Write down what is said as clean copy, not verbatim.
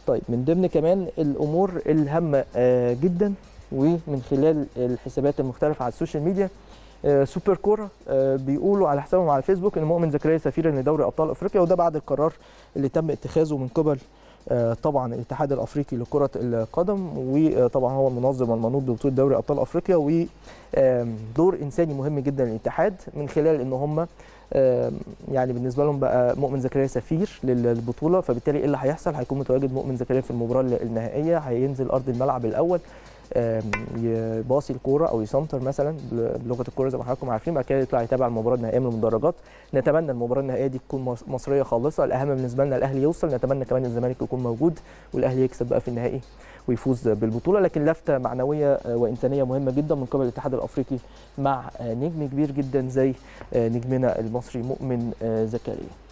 طيب من ضمن كمان الامور الهامه جدا ومن خلال الحسابات المختلفه على السوشيال ميديا، سوبر كوره بيقولوا على حسابهم على فيسبوك ان مؤمن زكريا سفيرا لدوري ابطال افريقيا، وده بعد القرار اللي تم اتخاذه من قبل طبعا الاتحاد الافريقي لكره القدم، وطبعا هو المنظم والمنوط ببطوله دوري ابطال افريقيا، ودور انساني مهم جدا للاتحاد من خلال ان هم يعني بالنسبه لهم بقى مؤمن زكريا سفير للبطوله، فبالتالي ايه اللي هيحصل؟ هيكون متواجد مؤمن زكريا في المباراه النهائيه، هينزل ارض الملعب الاول يباصي الكوره او يسنتر مثلا بلغه الكوره زي ما حضراتكم عارفين، بعد كده يطلع يتابع المباراه النهائيه من المدرجات. نتمنى المباراه النهائيه دي تكون مصريه خالصه، الاهم بالنسبه لنا الاهلي يوصل، نتمنى كمان الزمالك يكون موجود والاهلي يكسب بقى في النهائي ويفوز بالبطوله، لكن لفته معنويه وانسانيه مهمه جدا من قبل الاتحاد الافريقي مع نجم كبير جدا زي نجمنا المصري مؤمن زكريا.